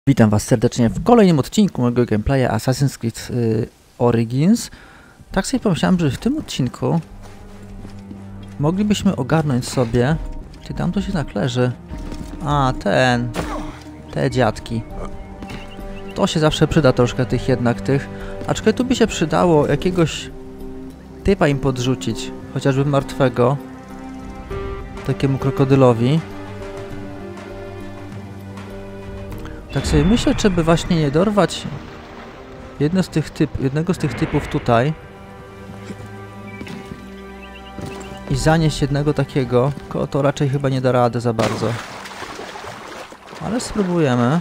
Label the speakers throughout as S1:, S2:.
S1: Witam Was serdecznie w kolejnym odcinku mojego gameplaya Assassin's Creed Origins. Tak sobie pomyślałem, że w tym odcinku moglibyśmy ogarnąć sobie... Ty, tam to się tak leży. A, te dziadki. To się zawsze przyda troszkę tych. Aczkolwiek tu by się przydało jakiegoś typa im podrzucić. Chociażby martwego. Takiemu krokodylowi. Tak sobie myślę, czy by właśnie nie dorwać jednego z tych typów tutaj i zanieść jednego takiego, to raczej chyba nie da rady za bardzo. Ale spróbujemy.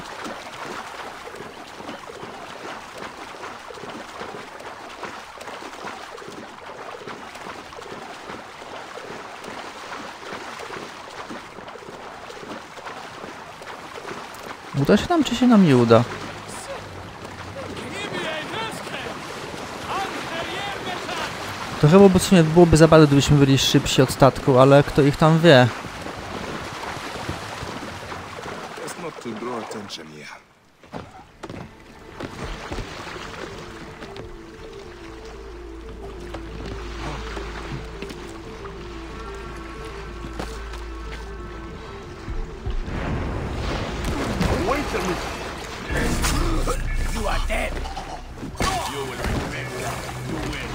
S1: Uda się nam, czy się nam nie uda? To chyba w sumie byłoby za bardzo, gdybyśmy byli szybsi od statku, ale kto ich tam wie?
S2: You are dead. You will remember. You will.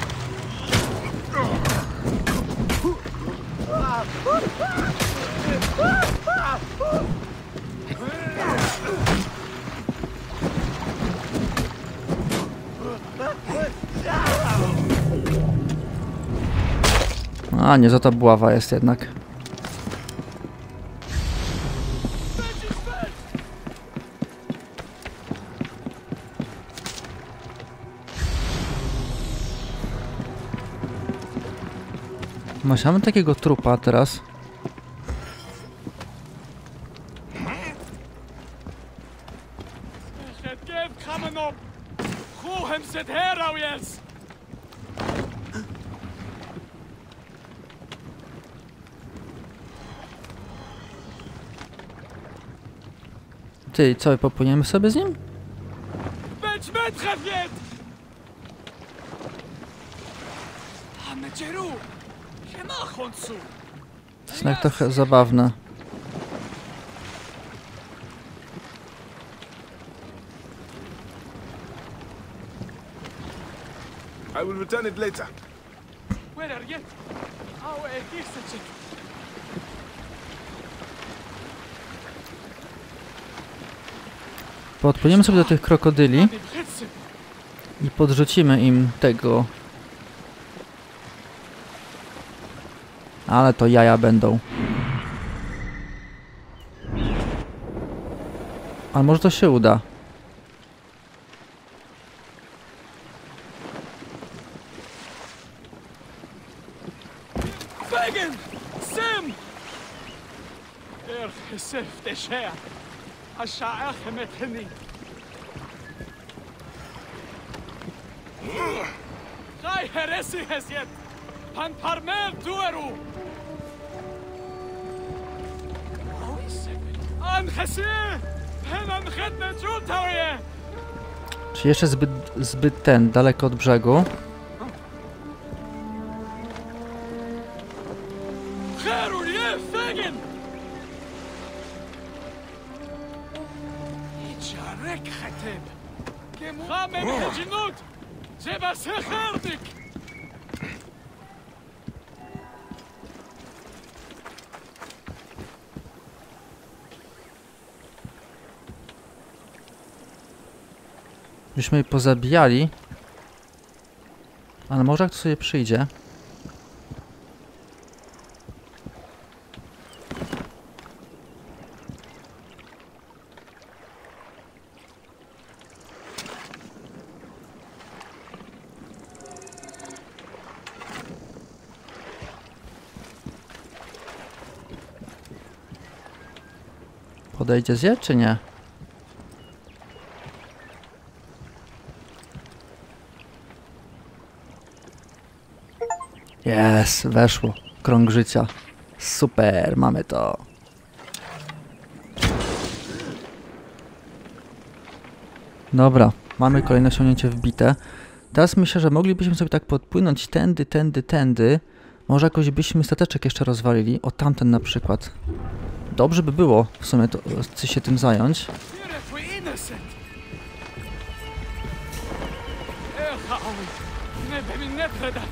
S1: A, nie za ta buława jest jednak. Mamy takiego trupa teraz. Ty, co, popłyniemy sobie z nim? To jest jednak trochę zabawne.
S2: I will return it later.
S3: Where are you? Oh, here's the chick.
S1: Podpłyniemy sobie do tych krokodyli i podrzucimy im tego. Ale to jaja będą. Ale może to się uda.
S3: Fagan! Sim! سيف تشاع الشائع خمتني غاي هرسي هزيت هن برميل دورو انخسيه هن انخدنا جولتاوية.
S1: Czy jeszcze zbyt daleko od brzegu? Byśmy je pozabijali. Ale może jak to sobie przyjdzie. Podejdzie zje, czy nie? Jest, weszło. Krąg życia. Super, mamy to. Dobra, mamy kolejne osiągnięcie wbite. Teraz myślę, że moglibyśmy sobie tak podpłynąć tędy. Może jakoś byśmy stateczek jeszcze rozwalili. O, tamten na przykład. Dobrze by było w sumie to, się tym zająć.
S3: We're innocent. Elhaoui. Nebe mi nepredat.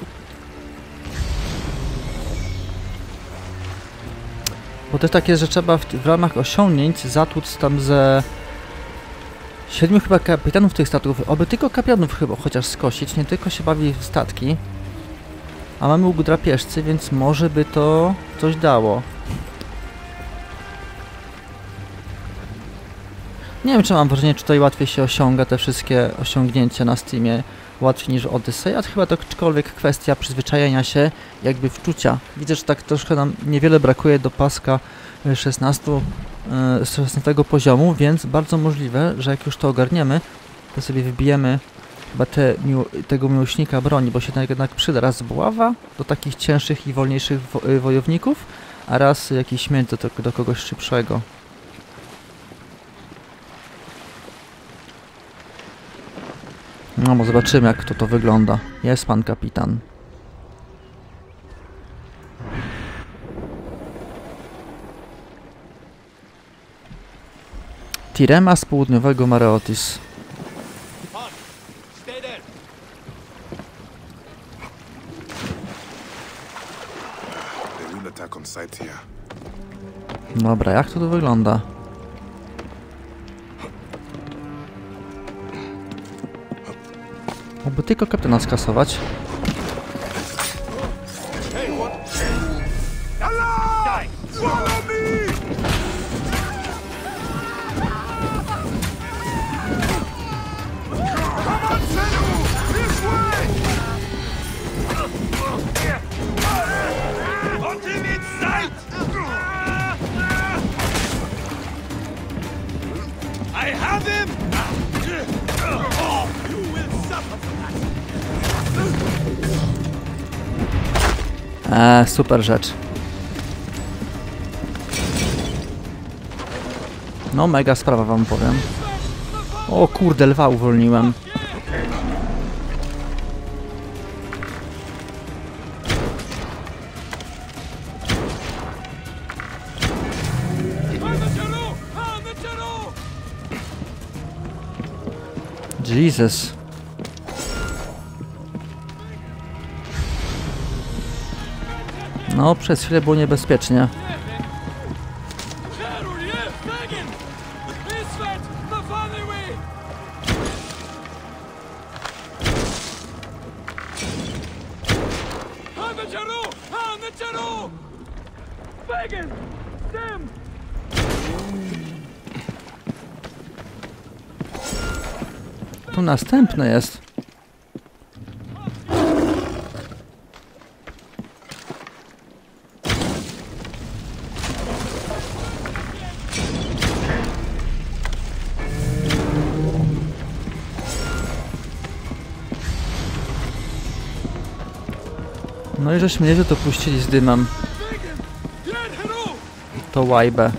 S1: Bo też tak jest, że trzeba w ramach osiągnięć zatłuc tam ze 7 chyba kapitanów tych statków, oby tylko kapitanów chyba chociaż skosić, nie tylko się bawi w statki. A mamy łuk drapieżcy, więc może by to coś dało. Nie wiem, czy mam wrażenie, czy tutaj łatwiej się osiąga te wszystkie osiągnięcia na Steamie, łatwiej niż Odyssey, a chyba to aczkolwiek kwestia przyzwyczajenia się, jakby wczucia. Widzę, że tak troszkę nam niewiele brakuje do paska 16 poziomu, więc bardzo możliwe, że jak już to ogarniemy, to sobie wybijemy chyba tego miłośnika broni, bo się jednak przyda raz buława do takich cięższych i wolniejszych wojowników, a raz jakiś miecz do kogoś szybszego. No, bo zobaczymy, jak to wygląda. Jest pan kapitan. Tirema z południowego Mareotis.
S2: Stay there.
S4: They will attack on sight here.
S1: Dobra, jak to tu wygląda? Mógłby tylko kapitana skasować.
S2: I have him! You will suffer for that!
S1: Super rzecz. No, mega sprawa wam powiem. O kurde, lwa uwolniłem. Jesus. No, przez chwilę było niebezpiecznie. Tu następny jest. No i żeśmy nieźle to puścili z dymem. To łajbę.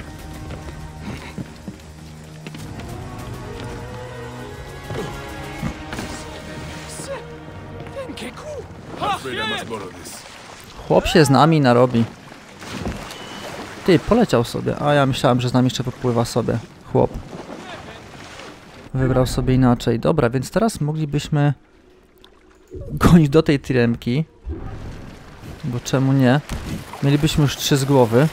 S4: Afraid I must borrow this.
S1: Chłop się z nami narobi. Ty, poleciał sobie. A ja myślałem, że z nami jeszcze popływa sobie. Chłop. Wybrał sobie inaczej. Dobra, więc teraz moglibyśmy gonić do tej tiremki. Bo czemu nie? Mielibyśmy już 3 z głowy.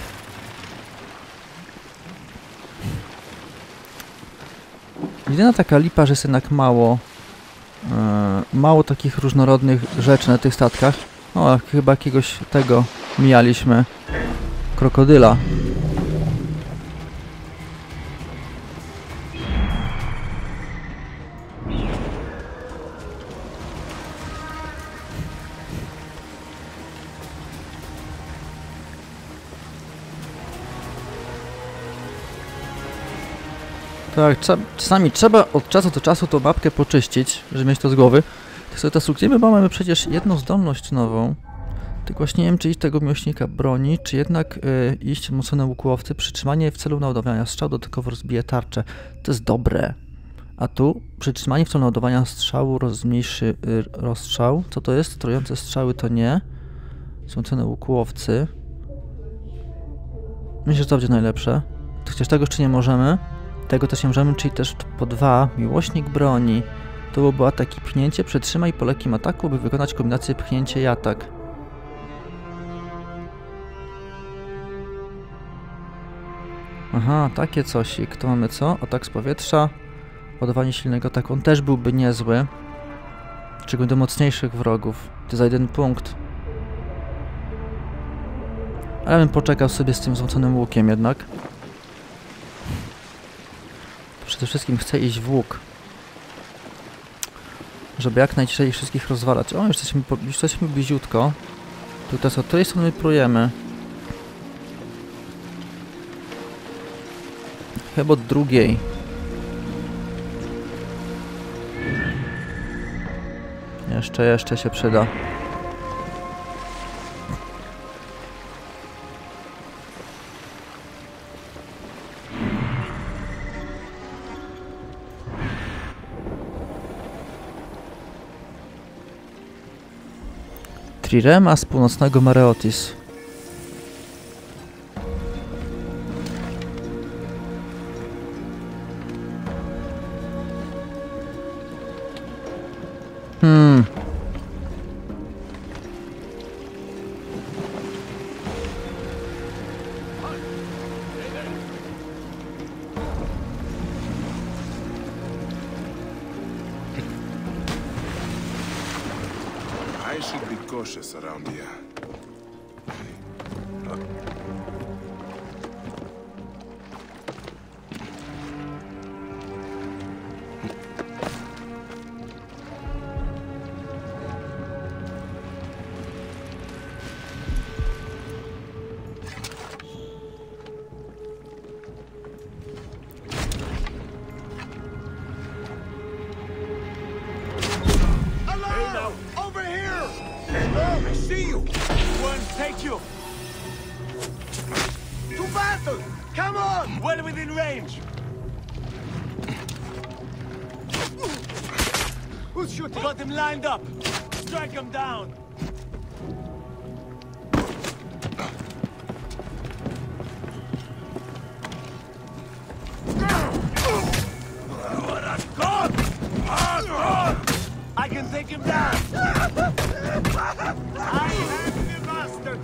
S1: Jedyna taka lipa, że jest jednak mało takich różnorodnych rzeczy na tych statkach. O, chyba jakiegoś tego mijaliśmy. Krokodyla. Tak, czasami trzeba od czasu do czasu tą mapkę poczyścić, żeby mieć to z głowy. Tak sobie to sukniemy, bo mamy przecież jedną zdolność nową. Tylko właśnie nie wiem, czy iść tego miłośnika broni, czy jednak iść mocone łukłowcy. Przytrzymanie w celu naładowania strzał dodatkowo rozbije tarczę. To jest dobre. A tu przytrzymanie w celu ładowania strzału zmniejszy rozstrzał. Co to jest? Trojące strzały to nie. Są cenne łukłowcy. Myślę, że to będzie najlepsze. Chociaż tego jeszcze nie możemy. Tego też nie możemy, czyli też po 2. Miłośnik broni. To byłoby atak i pchnięcie. Przytrzymaj po lekkim ataku, by wykonać kombinację pchnięcie i atak. Aha, takie cosik. To mamy co? Atak z powietrza. Ładowanie silnego ataku. On też byłby niezły. Szczególnie do mocniejszych wrogów. To za 1 punkt. Ale bym poczekał sobie z tym złoconym łukiem jednak. Przede wszystkim chcę iść w łuk. Żeby jak najciszej wszystkich rozwalać. O, już jesteśmy bliziutko. Tu teraz od której strony prójemy? Chyba od drugiej. Jeszcze się przyda. Trirema z północnego Mareotis.
S4: I should be cautious around here.
S2: Well within range. Who's shooting? Got them lined up. Strike them down. What a god! I can take him down. I have the bastard.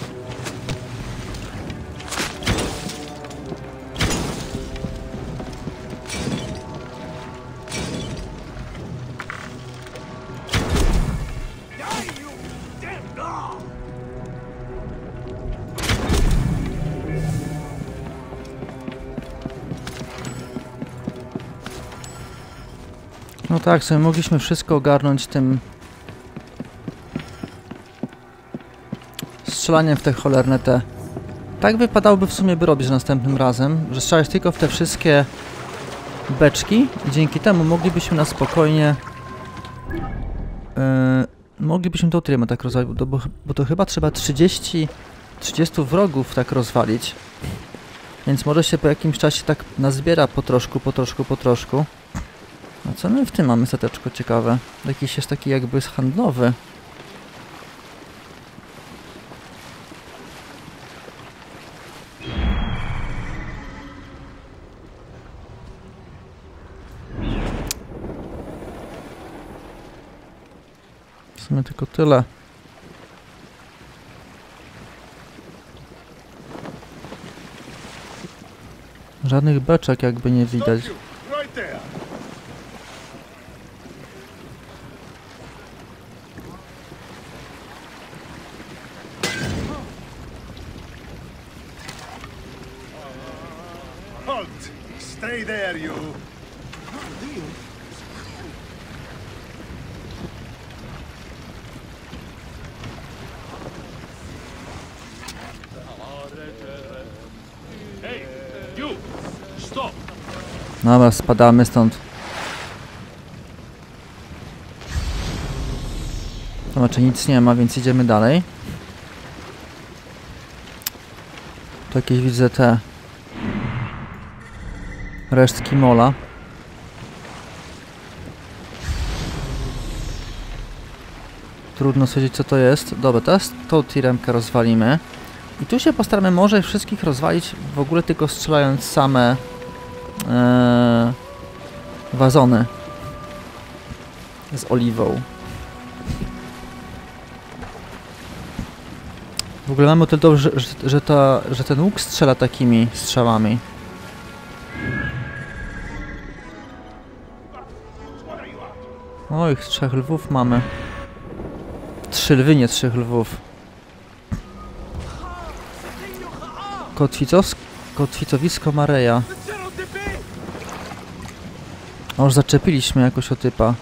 S1: No tak, sobie mogliśmy wszystko ogarnąć tym strzelaniem w te cholerne te. Tak wypadałoby w sumie by robić następnym razem, że strzelać tylko w te wszystkie beczki i dzięki temu moglibyśmy na spokojnie moglibyśmy tą trymę tak rozwalić, bo to chyba trzeba 30 wrogów tak rozwalić. Więc może się po jakimś czasie tak nazbiera po troszku. A co my w tym mamy stateczko ciekawe? Jakiś jest taki jakby handlowy. W sumie tylko tyle. Żadnych beczek jakby nie widać.
S2: Right there. Halt! Stay there, you!
S3: Hey, you! Stop!
S1: Dobra, spadamy stąd. Znaczy nic nie ma, więc idziemy dalej. Tu jakieś widzę te resztki mola. Trudno stwierdzić, co to jest. Dobra, teraz tą tiremkę rozwalimy. I tu się postaramy może wszystkich rozwalić, w ogóle tylko strzelając same wazony z oliwą. W ogóle mamy to dobrze, że ten łuk strzela takimi strzałami. O, ich 3 lwów mamy. 3 lwy, nie 3 lwów. Kotwicowisko Mareja. O, już zaczepiliśmy jakoś o typa.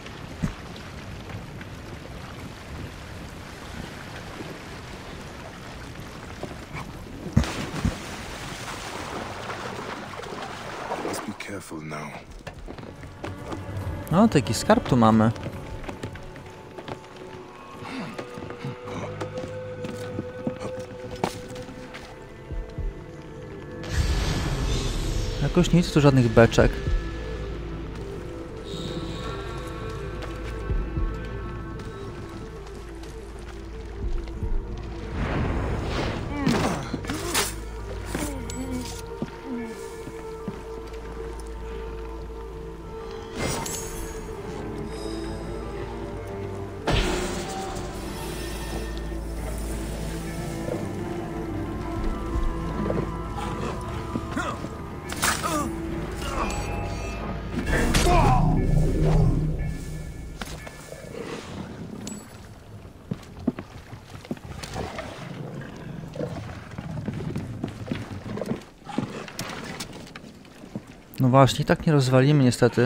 S4: Must be careful now.
S1: No, taki skarb tu mamy. Jakoś nic, tu żadnych beczek. No właśnie, i tak nie rozwalimy niestety.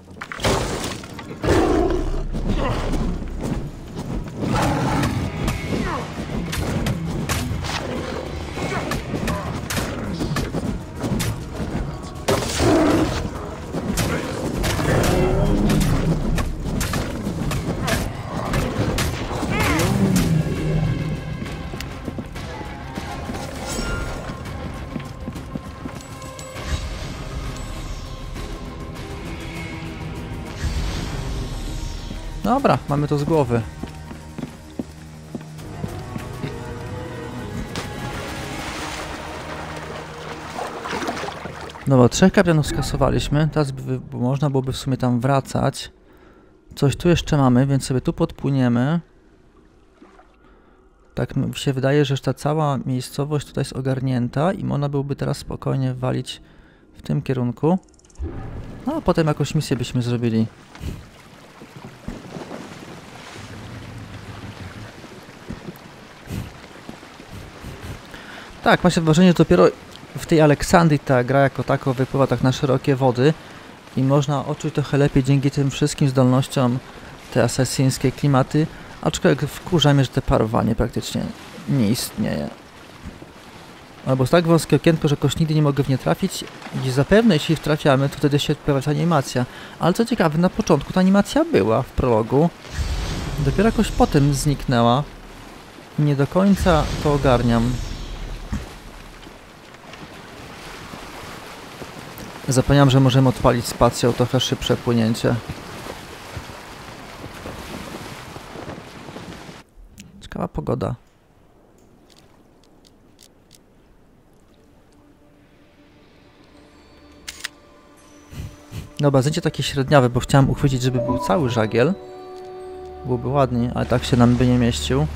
S1: Dobra, mamy to z głowy. Dobra, 3 kapłanów skasowaliśmy. Teraz można byłoby w sumie tam wracać. Coś tu jeszcze mamy, więc sobie tu podpłyniemy. Tak mi się wydaje, że już ta cała miejscowość tutaj jest ogarnięta i można byłoby teraz spokojnie walić w tym kierunku. No a potem jakąś misję byśmy zrobili. Tak, ma się wrażenie, że dopiero w tej Aleksandrii ta gra jako tako wypływa tak na szerokie wody i można odczuć trochę lepiej dzięki tym wszystkim zdolnościom te asesyńskie klimaty, aczkolwiek wkurza mnie, że te parowanie praktycznie nie istnieje. Albo jest tak wąskie okienko, że jakoś nigdy nie mogę w nie trafić i zapewne jeśli trafiamy, to wtedy się pojawia animacja. Ale co ciekawe, na początku ta animacja była w prologu, dopiero jakoś potem zniknęła. Nie do końca to ogarniam. Zapomniałem, że możemy odpalić spacją trochę szybsze płynięcie. Ciekawa pogoda. Dobra, zdjęcie takie średniawe, bo chciałem uchwycić, żeby był cały żagiel. Byłoby ładnie, ale tak się nam by nie mieścił.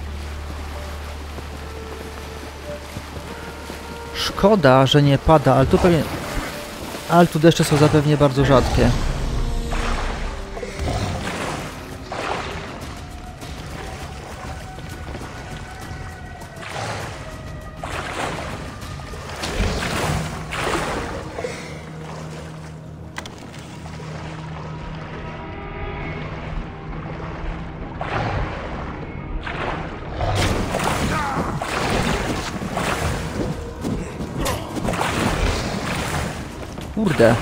S1: Szkoda, że nie pada, ale tu pewnie... Ale tu deszcze są zapewne bardzo rzadkie. Kurde.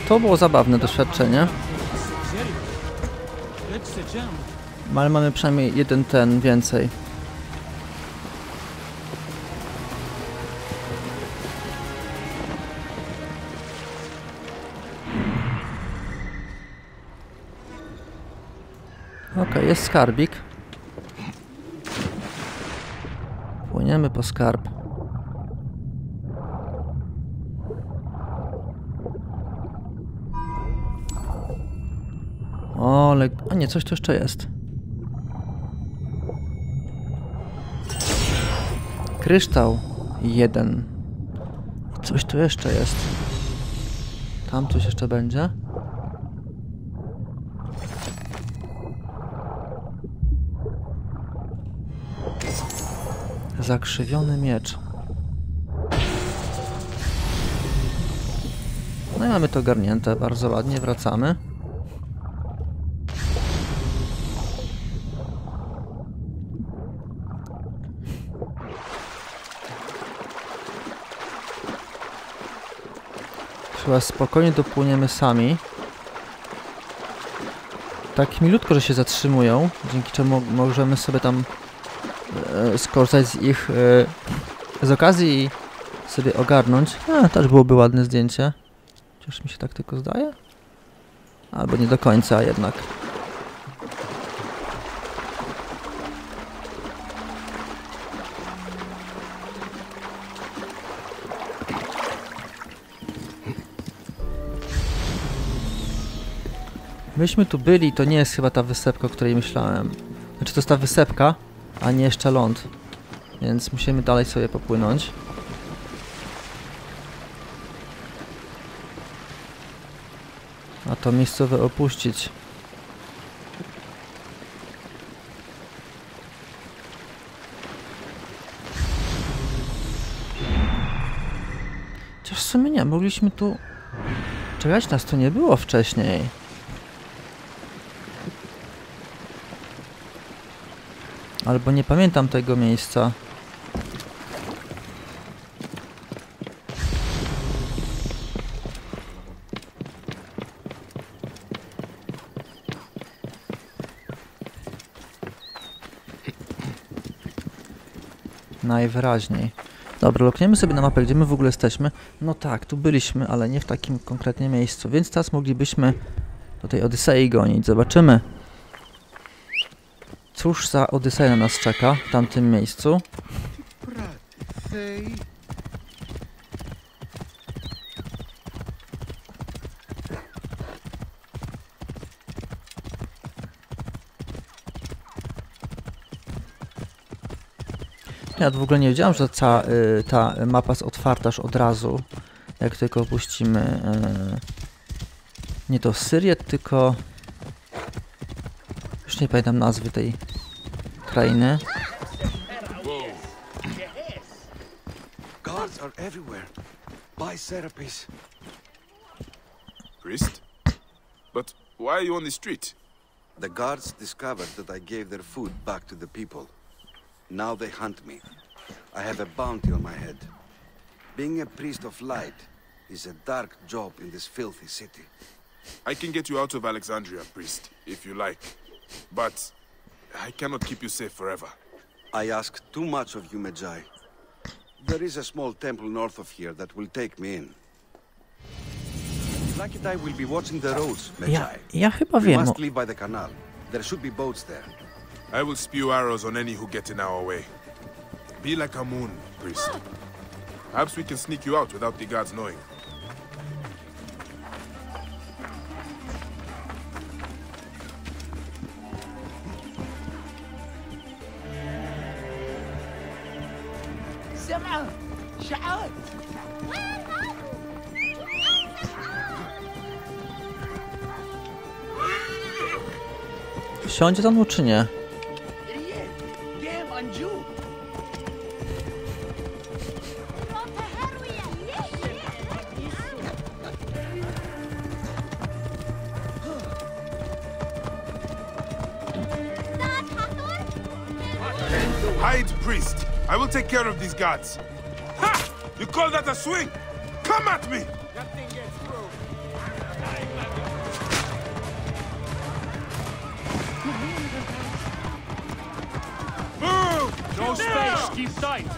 S1: To było zabawne doświadczenie. Ale mamy przynajmniej jeden ten więcej. Okej, jest skarbik. Płyniemy po skarb. O, ale... A nie, coś tu jeszcze jest. Kryształ 1. Coś tu jeszcze jest. Tam coś jeszcze będzie. Zakrzywiony miecz. No i mamy to ogarnięte bardzo ładnie, wracamy. Chyba spokojnie dopłyniemy sami. Tak milutko, że się zatrzymują, dzięki czemu możemy sobie tam skorzystać z ich z okazji i sobie ogarnąć. Też byłoby ładne zdjęcie. Chociaż mi się tak tylko zdaje? Albo nie do końca jednak. Myśmy tu byli, to nie jest chyba ta wysepka, o której myślałem. Znaczy to jest ta wysepka, a nie jeszcze ląd. Więc musimy dalej sobie popłynąć. A to miejscowe opuścić. Chociaż w sumie nie, mogliśmy tu... Czekać, nas tu nie było wcześniej. Albo nie pamiętam tego miejsca. Najwyraźniej. Dobra, lokniemy sobie na mapę, gdzie my w ogóle jesteśmy. No tak, tu byliśmy, ale nie w takim konkretnie miejscu, więc teraz moglibyśmy do tej Odysei gonić. Zobaczymy. Cóż za Odyseja na nas czeka w tamtym miejscu. Ja w ogóle nie wiedziałem, że ta mapa jest otwarta już od razu, jak tylko opuścimy nie to Syrię, tylko już nie pamiętam nazwy tej krainy.
S4: Guards are everywhere. By Serapis.
S2: Priest? But why are you on the street?
S4: The guards discovered that I gave their food back to the people. Now they hunt me. I have a bounty on my head. Being a priest of light is a dark job in this filthy city.
S2: I can get you out of Alexandria, priest, if you like. But I cannot keep you safe forever.
S4: I ask too much of you, Medjay. There is a small temple north of here that will take me in. Lakitai will be watching the roads, Medjay.
S1: Ja chyba
S4: We
S1: wiem.
S4: must leave by the canal. There should be boats there.
S2: I will spew arrows on any who get in our way. Be like a moon, priest. Perhaps we can sneak you out without the guards knowing.
S1: Siądzie tam czy nie?
S2: Hide, priest. I will take care of these guards. Ha! You call that a swing? Come at me!
S3: That thing gets through. space! Keep tight!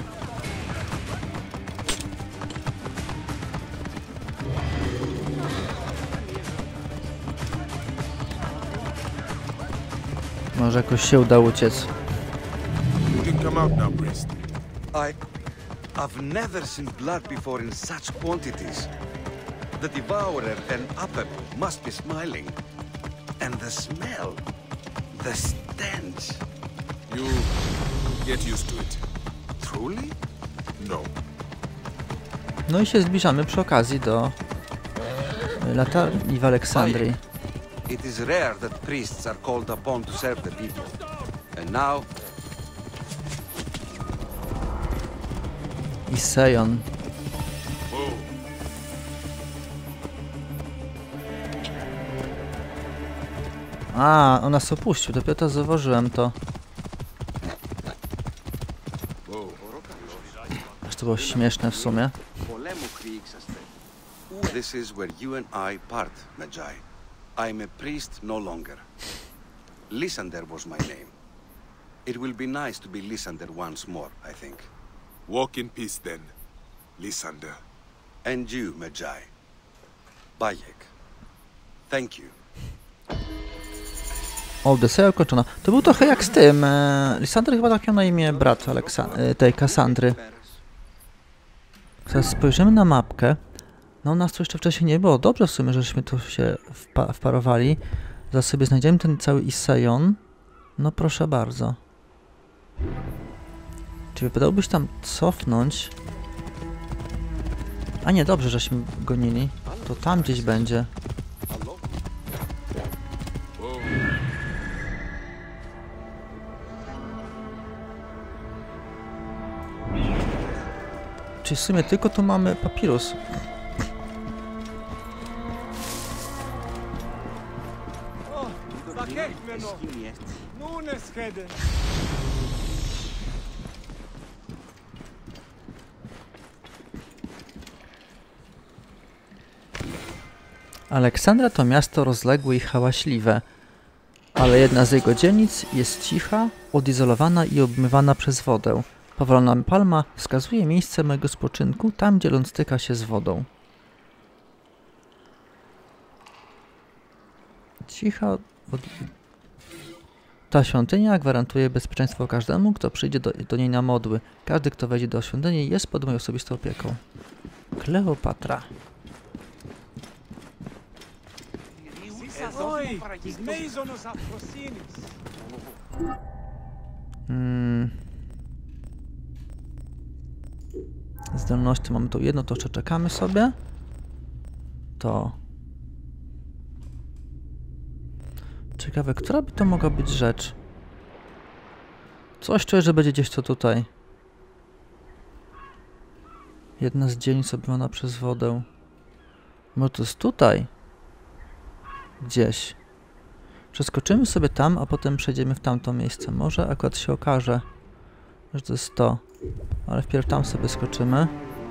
S1: Może jakoś się uda uciec.
S2: You can come out now, priest.
S4: I've never seen blood before in such quantities. The Devourer and Apep must be smiling. And the smell. The stench.
S2: You get used to it.
S4: Truly?
S2: No.
S1: No i się zbliżamy przy okazji do latarni w Aleksandrii.
S4: It is rare that priests are called upon to serve the people. And now,
S1: Isejon.
S2: Whoa.
S1: A, on nas opuścił, dopiero to zauważyłem to.
S2: Whoa.
S1: Aż to było śmieszne w sumie.
S4: this is where you and I part, Magi. I'm a priest no longer. Lysander was my name. It will be nice to be Lysander once more, I think.
S2: Walk in peace then, Lysander.
S4: And you, Magi. Bayek. Thank you.
S1: Odyseja ukończona. To był trochę jak z tym. Lysander chyba tak miał na imię brat tej Kassandry. Teraz spojrzymy na mapkę. No nas tu jeszcze wcześniej nie było. Dobrze w sumie, żeśmy tu się wparowali. Zaraz sobie znajdziemy ten cały Isejon. No proszę bardzo. Czy wypadałoby się tam cofnąć? A nie, dobrze, żeśmy gonili. To tam gdzieś będzie. Czyli w sumie tylko tu mamy papirus. Aleksandra to miasto rozległe i hałaśliwe, ale jedna z jego dzielnic jest cicha, odizolowana i obmywana przez wodę. Powolona palma wskazuje miejsce mojego spoczynku, tam gdzie ląd styka się z wodą. Cicha. Ta świątynia gwarantuje bezpieczeństwo każdemu, kto przyjdzie do niej na modły. Każdy, kto wejdzie do świątyni, jest pod moją osobistą opieką. Kleopatra. Zdolności mamy tu jedno, to jeszcze czekamy sobie. To. Ciekawe, która by to mogła być rzecz? Coś czuję, że będzie gdzieś to tutaj. Jedna z dzielnic obmywana przez wodę. Może to jest tutaj? Gdzieś. Przeskoczymy sobie tam, a potem przejdziemy w tamto miejsce. Może akurat się okaże, że to jest to. Ale wpierw tam sobie skoczymy.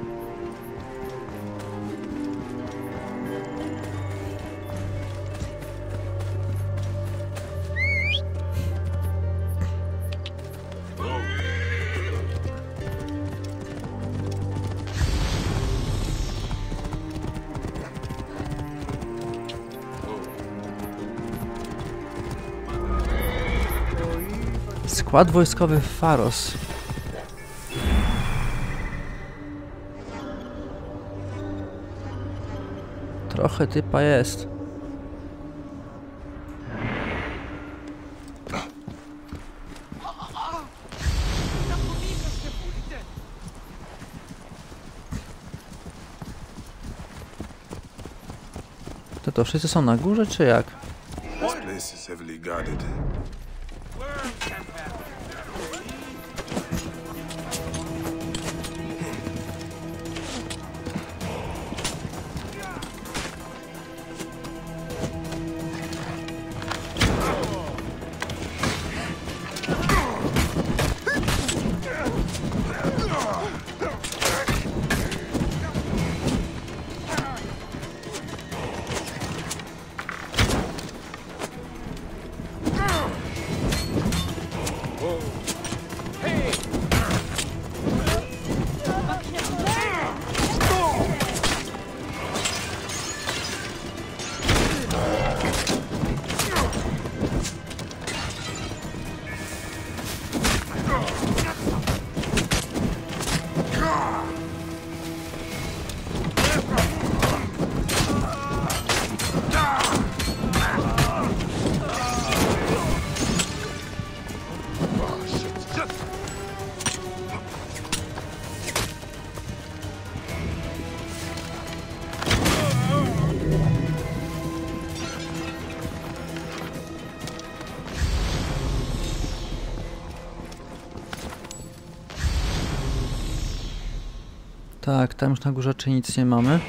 S1: Skład wojskowy Pharos. Trochę typa jest. To wszyscy są na górze, czy jak?
S2: This place is heavily guarded.
S1: Tak, tam już na górze czy nic nie mamy.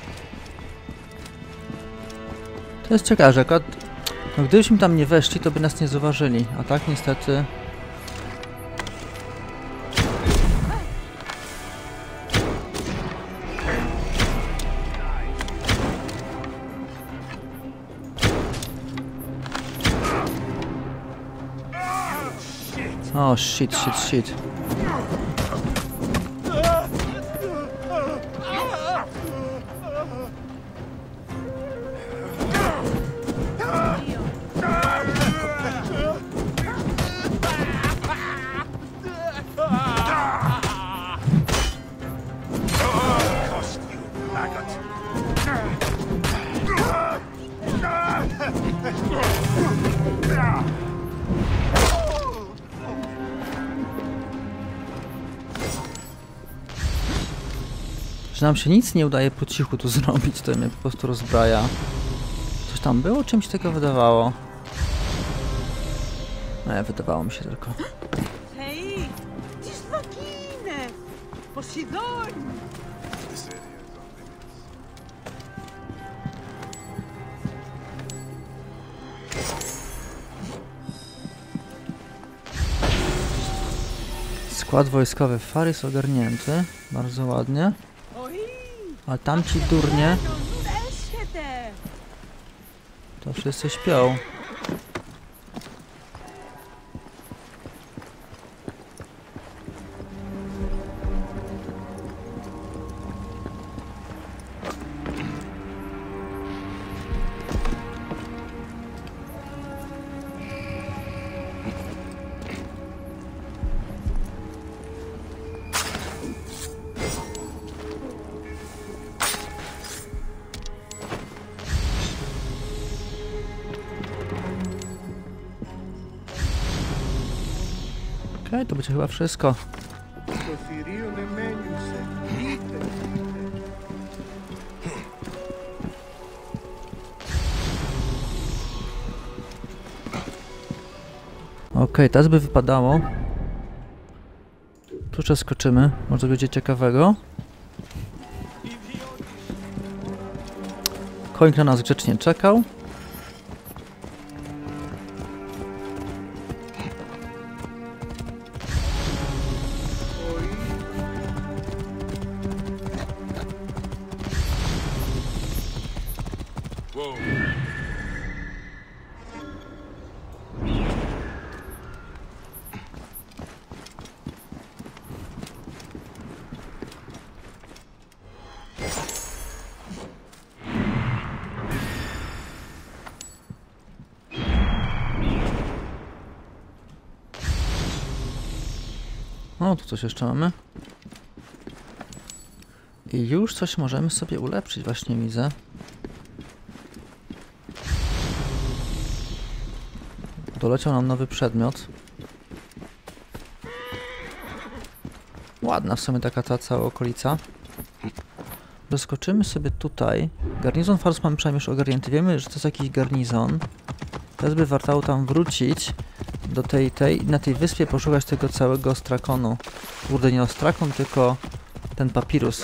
S1: To jest ciekawe, że akurat... No gdybyśmy tam nie weszli, to by nas nie zauważyli. A tak niestety... O, shit, shit, shit. Że nam się nic nie udaje po cichu tu zrobić, to mnie po prostu rozbraja. Coś tam było? Czymś tego wydawało? Nie, wydawało mi się tylko.
S5: Hej, gdzieś makinę! Posidon!
S1: Skład wojskowy Faris ogarnięty. Bardzo ładnie. A tamci durnie to wszyscy śpią. Okej, to będzie chyba wszystko. Okej, teraz by wypadało. Tu przeskoczymy, może będzie ciekawego. Koń na nas grzecznie czekał. O, tu coś jeszcze mamy. I już coś możemy sobie ulepszyć, właśnie widzę. Doleciał nam nowy przedmiot. Ładna w sumie taka ta cała okolica. Doskoczymy sobie tutaj. Garnizon Faris mamy przynajmniej już ogarnięty. Wiemy, że to jest jakiś garnizon. Teraz by wartało tam wrócić do tej na tej wyspie poszukać tego całego ostrakonu. Kurde, nie ostrakon, tylko ten papirus.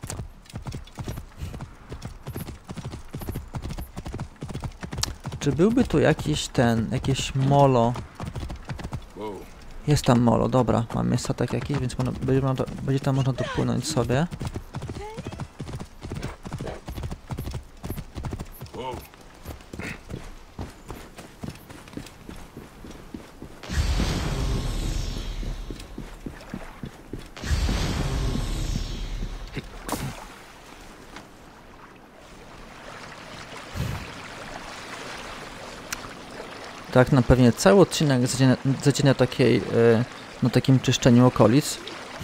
S1: Czy byłby tu jakieś molo? Jest tam molo, dobra, mamy statek jakiś, więc będzie tam można dopłynąć sobie. Tak, na pewnie cały odcinek zejdzie na takiej, na takim czyszczeniu okolic.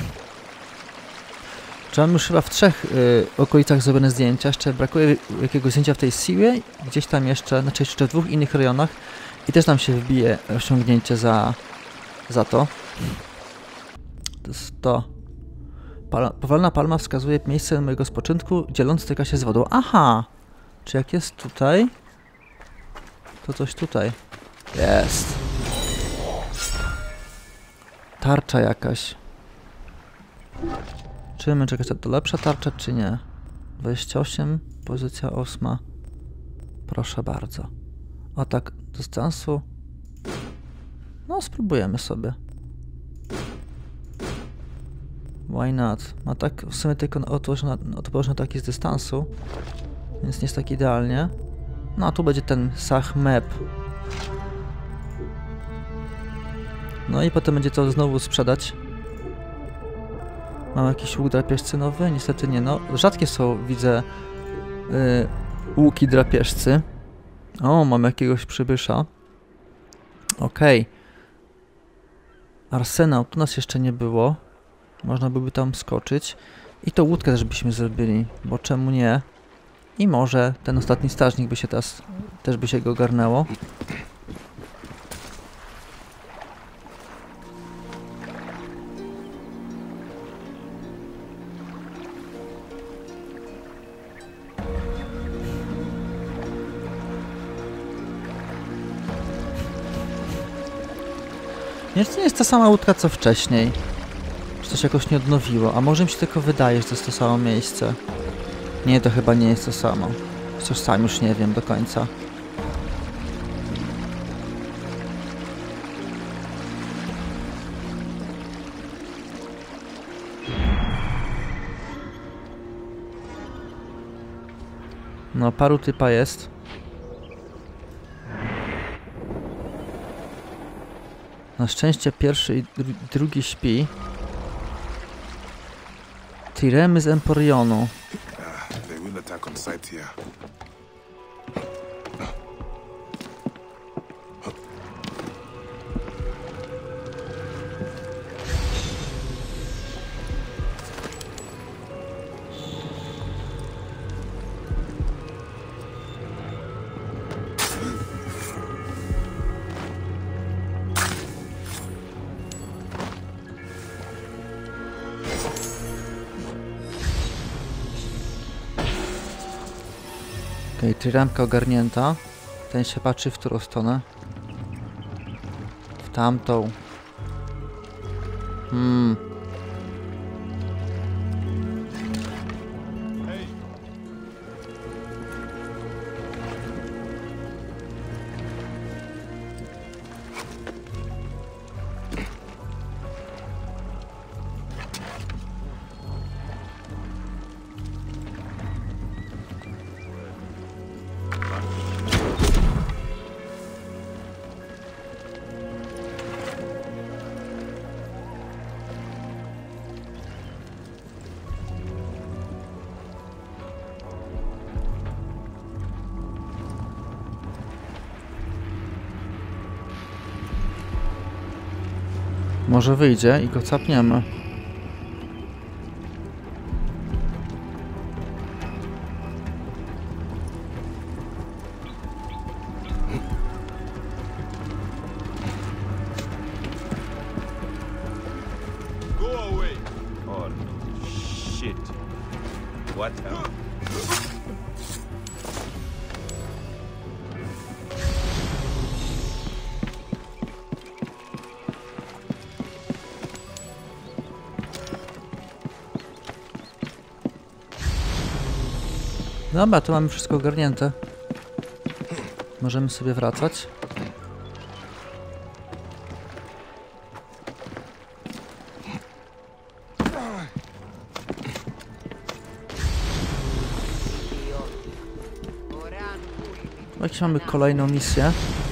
S1: Czy mam już chyba w 3 okolicach zrobione zdjęcia, jeszcze brakuje jakiegoś zdjęcia w tej siłie, gdzieś tam jeszcze, znaczy jeszcze w 2 innych rejonach i też nam się wbije osiągnięcie za to. To jest to. Powolna palma wskazuje miejsce mojego spoczynku, dzieląc styka się z wodą. Aha! Czy jak jest tutaj, to coś tutaj. Jest. Tarcza jakaś. Czy my czekać, to lepsza tarcza, czy nie? 28, pozycja 8. Proszę bardzo. Atak dystansu. No, spróbujemy sobie. Why not? Ma tak w sumie tylko odpowiedź na ataki z dystansu, więc nie jest tak idealnie. No, a tu będzie ten Sach Map. No i potem będzie to znowu sprzedać. Mam jakiś łuk drapieżcy nowy? Niestety nie, no. Rzadkie są, widzę, łuki drapieżcy. O, mam jakiegoś przybysza. Okej. Arsenał, tu nas jeszcze nie było. Można byłoby tam skoczyć. I to łódkę też byśmy zrobili, bo czemu nie? I może ten ostatni strażnik by się teraz, też by się go ogarnęło. Nie, to nie jest ta sama łódka co wcześniej. Czy to się jakoś nie odnowiło? A może mi się tylko wydaje, że to jest to samo miejsce. Nie, to chyba nie jest to samo. Chociaż sam już nie wiem do końca. No, paru typa jest. Na szczęście pierwszy i drugi śpi. Tiremy z Emporionu.
S2: They will attack on sight here.
S1: Okej, Tiramka ogarnięta. Ten się patrzy w którą stronę? W tamtą. Może wyjdzie i go capniemy.
S2: Go away.
S6: Oh shit. What happened?
S1: Dobra, tu mamy wszystko ogarnięte. Możemy sobie wracać. Jakieś mamy kolejną misję.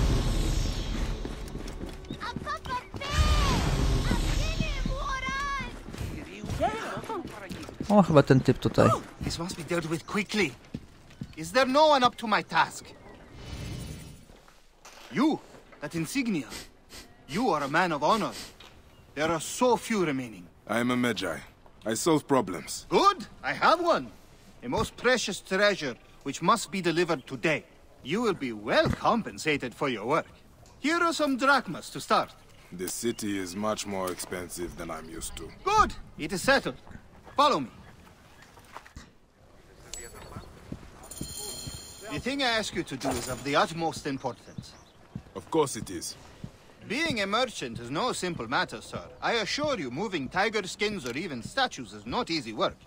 S1: O, chyba ten typ tutaj.
S7: This must be dealt with quickly. Is there no one up to my task? You, that insignia. You are a man of honor. There are so few remaining.
S2: I am a Magi. I solve problems.
S7: Good, I have one. A most precious treasure, which must be delivered today. You will be well compensated for your work. Here are some drachmas to start.
S2: The city is much more expensive than I'm used to.
S7: Good, it is settled. Follow me. The thing I ask you to do is of the utmost importance.
S2: Of course it is.
S7: Being a merchant is no simple matter, sir. I assure you, moving tiger skins or even statues is not easy work.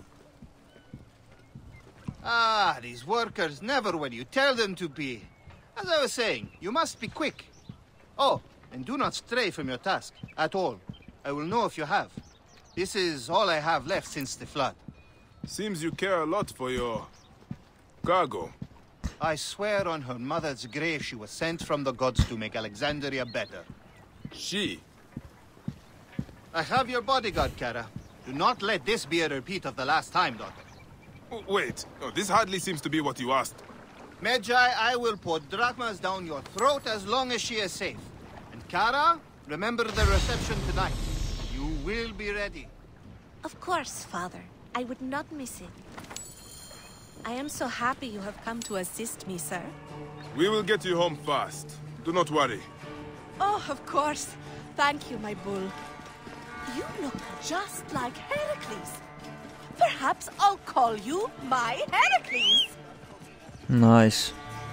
S7: Ah, these workers never when you tell them to be. As I was saying, you must be quick. Oh, and do not stray from your task at all. I will know if you have. This is all I have left since the flood.
S2: Seems you care a lot for your cargo.
S7: I swear on her mother's grave she was sent from the gods to make Alexandria better.
S2: She?
S7: I have your bodyguard, Kara. Do not let this be a repeat of the last time, daughter.
S2: Wait, no, this hardly seems to be what you asked.
S7: Medjay, I will put drachmas down your throat as long as she is safe. And Kara, remember the reception tonight. You will be ready.
S8: Of course, Father. I would not miss it. I am so happy you have come to assist me, sir.
S2: We will get you home fast. Do not worry.
S8: Oh, of course. Thank you, my bull. You look just like Heracles. Perhaps I'll call you my Heracles.
S1: Nice.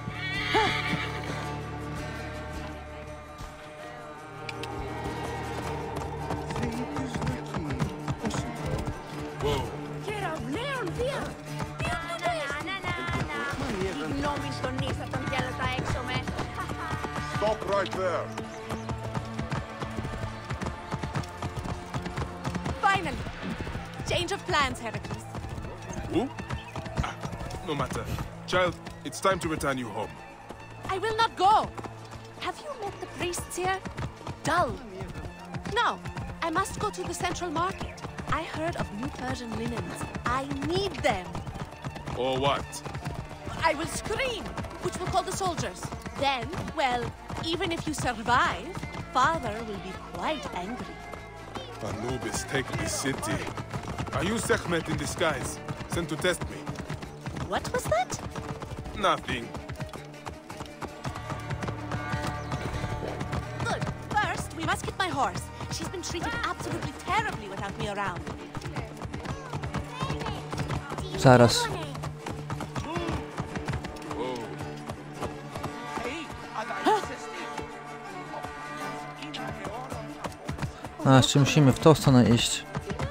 S2: Whoa.
S9: Stop right there.
S8: Finally. Change of plans, Heracles.
S2: Who? No matter. Child, it's time to return you home.
S8: I will not go. Have you met the priests here? Dull. No, I must go to the central market. I heard of new Persian linens. I need them.
S2: Or what?
S8: I will scream, which will call the soldiers. Then, well, even if you survive, Father will be quite angry.
S2: Anubis, take the city. Are you Sekhmet in disguise? Sent to test me?
S8: What was that?
S2: Nothing.
S8: Good. First, we must get my horse. She's been treated absolutely terribly without me around.
S1: Zaraz. A, jeszcze musimy w tą stronę iść.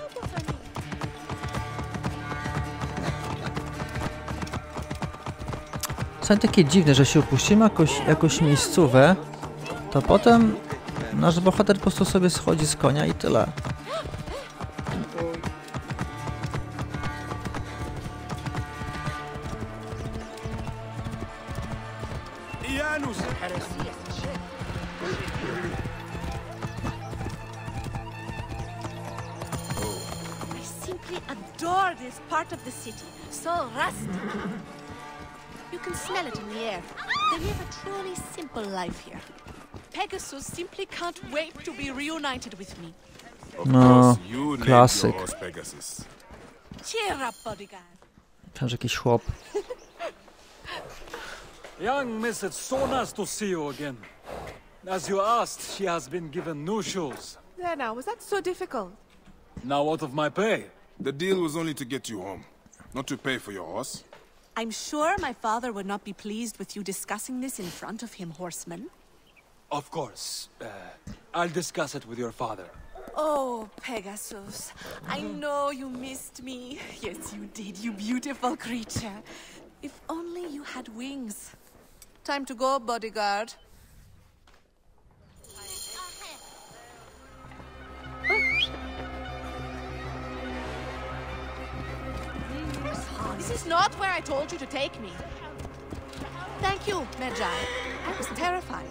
S1: Są takie dziwne, że się upuścimy jakąś miejscówę, to potem nasz bohater po prostu sobie schodzi z konia i tyle.
S8: I simply adore this part of the city. So rustic. You can smell it in the air. They live a truly simple life here. Pegasus simply can't wait to be reunited with me.
S2: Of
S1: No,
S2: course, you named
S1: classic.
S2: your horse Pegasus.
S8: Cheer up, bodyguard.
S1: Myślałem, że jakiś chłop.
S3: Young miss, it's so nice to see you again. As you asked, she has been given new shoes.
S5: There now, was that so difficult?
S3: Now out of my pay.
S2: The deal was only to get you home, not to pay for your horse.
S8: I'm sure my father would not be pleased with you discussing this in front of him, horseman.
S3: Of course. I'll discuss it with your father.
S8: Oh, Pegasus. I know you missed me. Yes, you did, you beautiful creature. If only you had wings. Time to go, bodyguard. This is not where I told you to take me. Thank you, Medjay. I was terrified.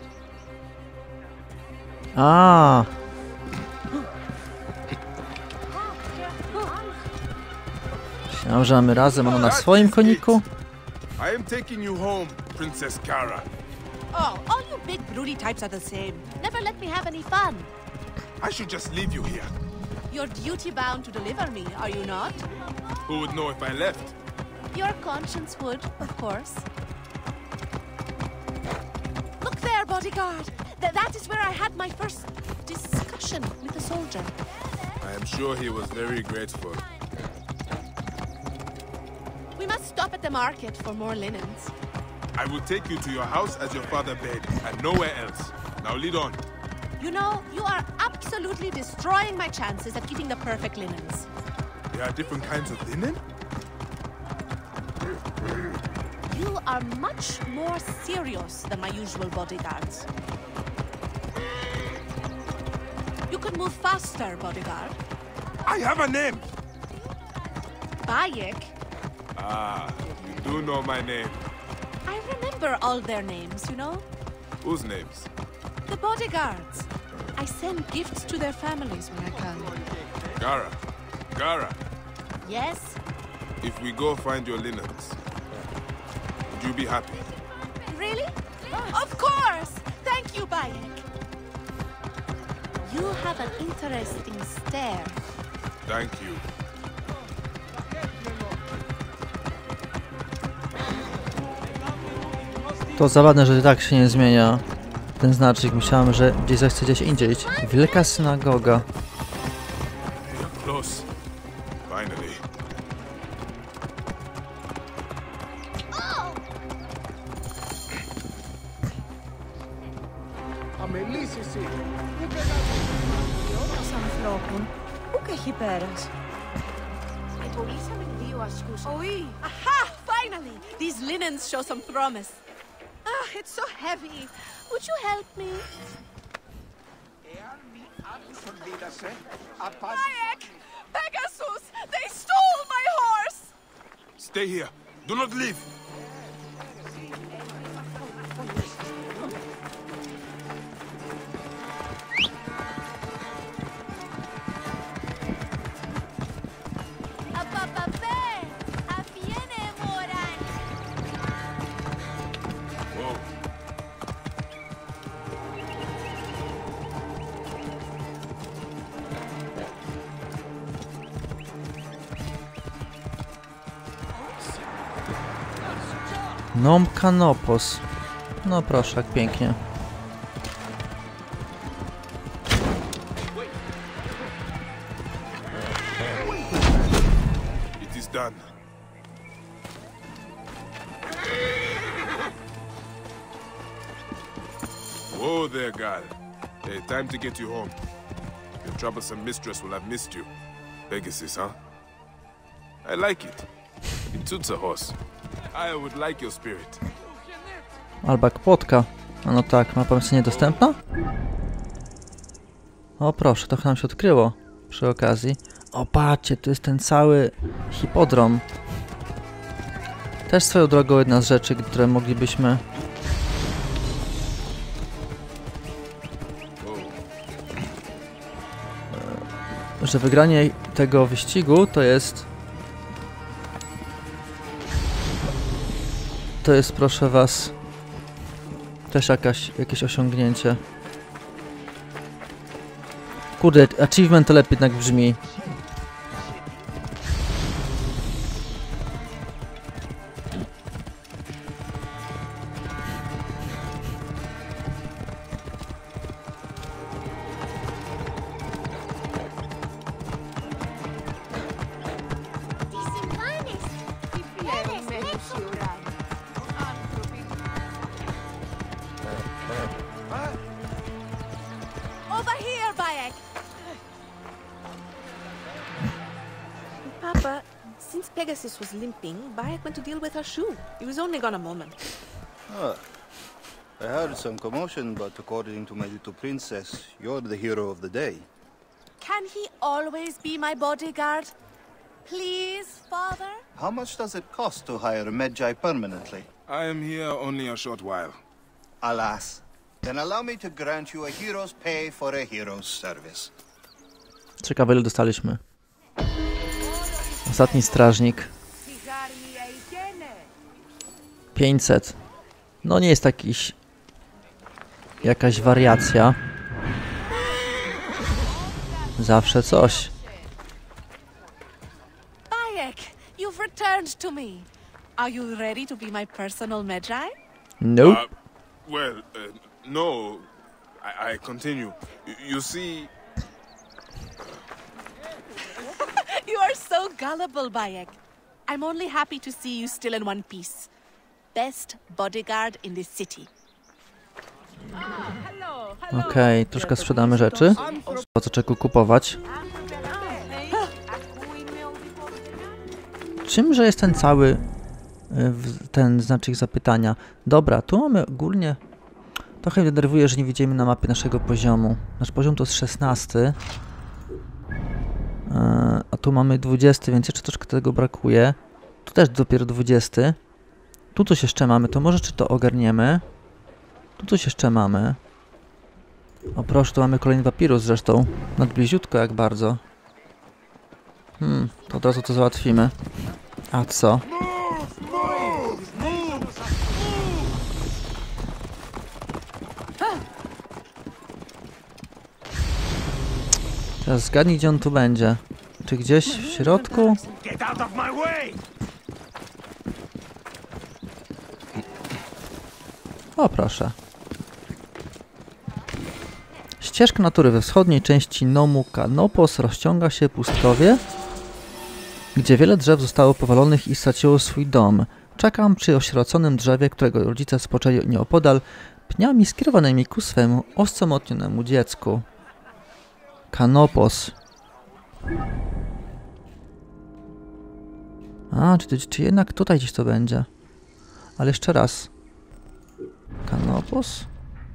S1: A. Myślałem, że mamy razem, ono na swoim koniku.
S2: I am taking you home, Princess Kara.
S8: Oh, all you big broody types are the same. Never let me have any fun.
S2: I should just leave you here.
S8: You're duty-bound to deliver me, are you not?
S2: Who would know if I left?
S8: Your conscience would, of course. Look there, bodyguard. That is where I had my first discussion with a soldier.
S2: I am sure he was very grateful.
S8: We must stop at the market for more linens.
S2: I will take you to your house as your father bade, and nowhere else. Now lead on.
S8: You know, you are absolutely destroying my chances at getting the perfect linens.
S2: There are different kinds of linen?
S8: You are much more serious than my usual bodyguards. You could move faster, bodyguard.
S2: I have a name!
S8: Bayek?
S2: Ah, you do know my name.
S8: I remember all their names, you know?
S2: Whose names?
S8: The bodyguards. I send gifts to their families when I can.
S2: Gara,
S8: Yes?
S2: if we go find your linens, would you be happy?
S8: Really? Of course! Thank you, Bayek. You have an interesting stare.
S2: Thank you.
S1: To zabawne, że tak się nie zmienia ten znacznik. Myślałem, że gdzieś zechce gdzieś indziej iść. Wielka synagoga.
S2: You're close. Finally.
S8: Aha! Finally! These linens show some promise. Ah, it's so heavy. Would you help me? Bayek! Pegasus! They stole my horse!
S2: Stay here. Do not leave. Whoa.
S1: Nom Canopos. No proszę, jak pięknie.
S2: It is done. Whoa there, girl. Hey, time to get you home. Your troublesome mistress will have missed you. Pegasus, huh? I like it. It suits a horse. I would like your spirit.
S1: Albo jak płotka. A no tak, mapa jest niedostępna? O proszę, trochę nam się odkryło przy okazji. O patrzcie, tu jest ten cały hipodrom. Też swoją drogą jedna z rzeczy, które moglibyśmy... Że wygranie tego wyścigu to jest... To jest, proszę was, też jakieś osiągnięcie. Kurde, achievement to lepiej jednak brzmi.
S8: Over here, Bayek! Papa, since Pegasus was limping, Bayek went to deal with her shoe. He was only gone a moment.
S7: Ah, I heard some commotion, but according to my little princess, you're the hero of the day.
S8: Can he always be my bodyguard? Please, father?
S7: How much does it cost to hire Medjay permanently?
S2: I am here only a short while.
S7: Alas. Then allow me to grant you a hero's pay for a hero's service.
S1: Ciekawe, ile dostaliśmy. Ostatni strażnik. 500. No nie jest jakaś wariacja. Zawsze coś.
S8: Bayek, you've returned to me. Are you ready to be my personal Medjay?
S1: Nope.
S2: No. I continue. You see...
S8: You are so gullible, Bayek. I'm only happy to see you still in one piece. Best bodyguard in this city.
S1: Okej, troszkę sprzedamy rzeczy. Po co czego kupować? Czymże jest ten cały ten znaczek zapytania? Dobra, tu mamy ogólnie... Trochę mnie denerwuje, że nie widzimy na mapie naszego poziomu. Nasz poziom to jest 16. A tu mamy 20, więc jeszcze troszkę tego brakuje. Tu też dopiero 20. Tu coś jeszcze mamy, to może czy to ogarniemy? Tu coś jeszcze mamy. O proszę, tu mamy kolejny papirus zresztą. Nadbliziutko jak bardzo. To od razu to załatwimy. A co? Teraz zgadnij, gdzie on tu będzie. Czy gdzieś w środku? O proszę. Ścieżka natury we wschodniej części Nomu Kanopos rozciąga się pustkowie, gdzie wiele drzew zostało powalonych i straciło swój dom. Czekam przy osieroconym drzewie, którego rodzice spoczęli nieopodal, pniami skierowanymi ku swemu osamotnionemu dziecku. Kanopos. A, czy jednak tutaj gdzieś to będzie? Ale jeszcze raz. Kanopos?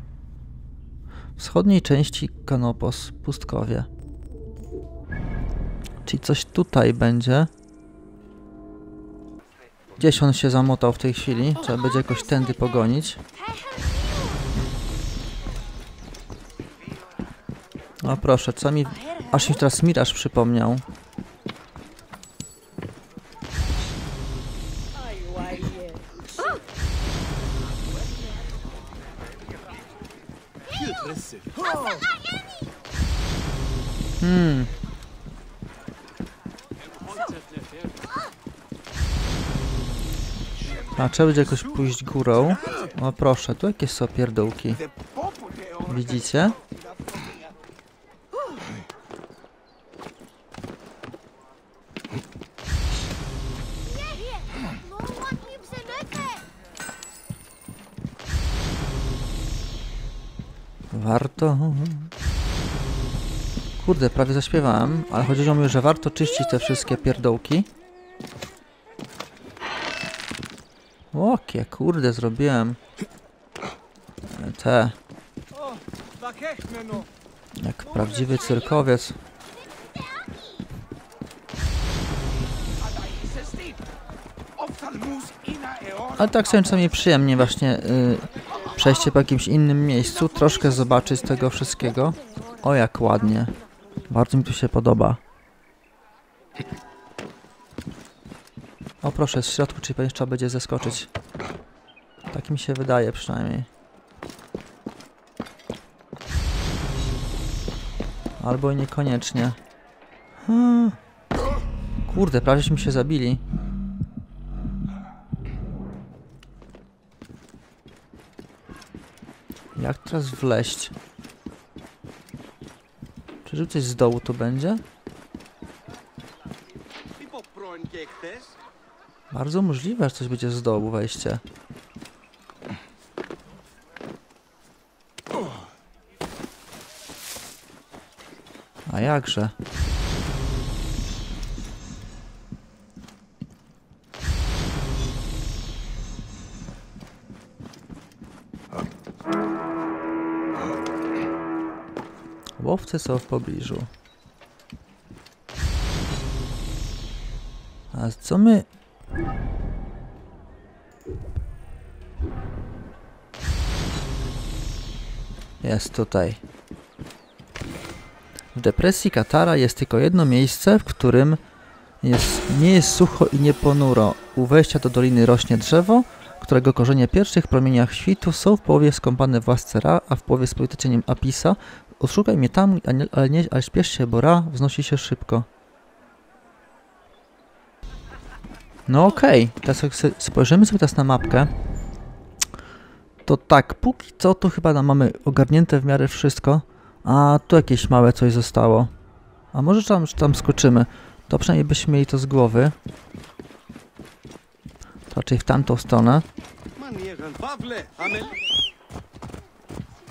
S1: W wschodniej części Kanopos, pustkowie. Czyli coś tutaj będzie. Gdzieś on się zamotał w tej chwili. Trzeba będzie jakoś tędy pogonić. O proszę, co mi... Aż mi teraz Miraż przypomniał. A trzeba będzie jakoś pójść górą. O proszę, tu jakieś są pierdółki. Widzicie? Warto... Kurde, prawie zaśpiewałem, ale chodziło mi, że warto czyścić te wszystkie pierdołki. Łokie, kurde, zrobiłem. Te. Jak prawdziwy cyrkowiec. Ale tak sobie czasami przyjemnie właśnie przejście po jakimś innym miejscu, troszkę zobaczyć tego wszystkiego. O, jak ładnie. Bardzo mi tu się podoba. O proszę, jest w środku, czyli pewnie trzeba będzie zeskoczyć. Tak mi się wydaje przynajmniej. Albo i niekoniecznie. Kurde, prawie mi się zabili. Jak teraz wleść? Czy coś z dołu to będzie? Bardzo możliwe, że coś będzie z dołu wejście. A jakże? Łowcy są w pobliżu. A co my... Jest tutaj. W depresji Katara jest tylko jedno miejsce, w którym nie jest sucho i nie ponuro. U wejścia do doliny rośnie drzewo, którego korzenie w pierwszych promieniach świtu są w połowie skąpane w łasce Ra, a w połowie spojite cieniem Apisa. Odszukaj mnie tam, ale śpiesz się, bo Ra wznosi się szybko. No okej, teraz jak spojrzymy sobie teraz na mapkę, to tak, póki co to chyba mamy ogarnięte w miarę wszystko, a tu jakieś małe coś zostało. A może tam skoczymy, to przynajmniej byśmy mieli to z głowy. To raczej w tamtą stronę.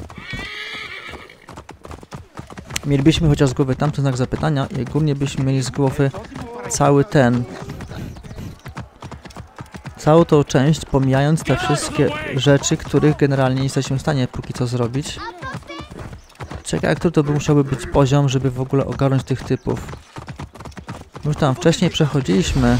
S1: mielibyśmy chociaż z głowy tamten znak zapytania i ogólnie byśmy mieli z głowy cały ten... Całą tą część, pomijając te wszystkie rzeczy, których generalnie nie jesteśmy w stanie póki co zrobić. Czekaj, jak to by musiałby być poziom, żeby w ogóle ogarnąć tych typów. Już tam wcześniej przechodziliśmy.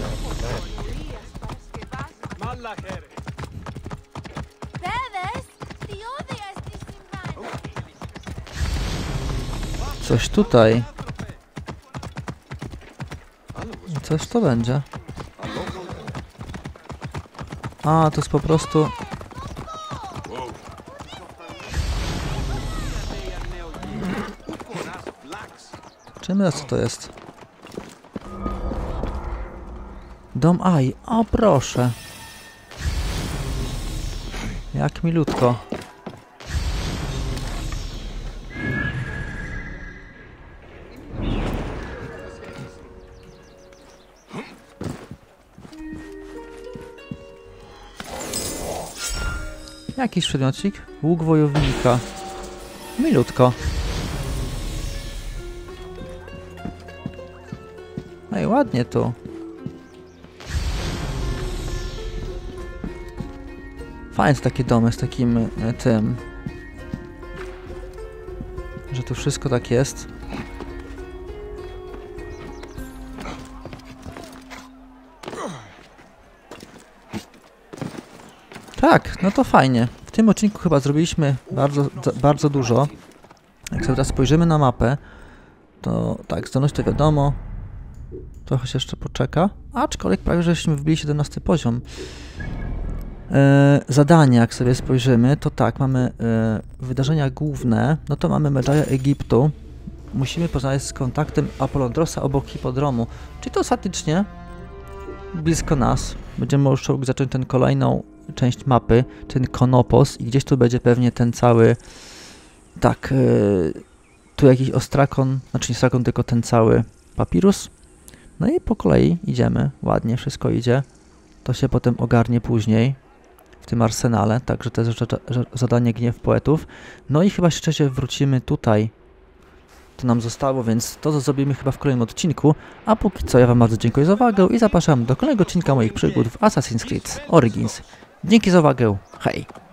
S1: Coś tutaj. Coś to będzie. A, to jest po prostu... Czym co to jest? Dom Ai. O, proszę. Jak milutko. Jakiś przedmiocik? Łuk wojownika. Milutko. Ej, ładnie tu. Fajne takie domy z takim tym. Że tu wszystko tak jest. Tak, no to fajnie. W tym odcinku chyba zrobiliśmy bardzo dużo. Jak sobie teraz spojrzymy na mapę, to tak, zdolność to wiadomo. Trochę się jeszcze poczeka. Aczkolwiek prawie żeśmy wbili 17 poziom. Zadania, jak sobie spojrzymy, to tak, mamy wydarzenia główne. No to mamy Medżaja Egiptu. Musimy poznać z kontaktem Apolondrosa obok hipodromu. Czyli to faktycznie blisko nas. Będziemy już zacząć tę kolejną część mapy, ten Konopos i gdzieś tu będzie pewnie ten cały, tak, tu jakiś ostrakon, znaczy nie ostrakon, tylko ten cały papirus. No i po kolei idziemy, ładnie wszystko idzie. To się potem ogarnie później w tym arsenale, także to jest zadanie Gniew Poetów. No i chyba jeszcze wrócimy tutaj. To nam zostało, więc to zrobimy chyba w kolejnym odcinku. A póki co ja wam bardzo dziękuję za uwagę i zapraszam do kolejnego odcinka moich przygód w Assassin's Creed Origins. Dzięki za uwagę, hej!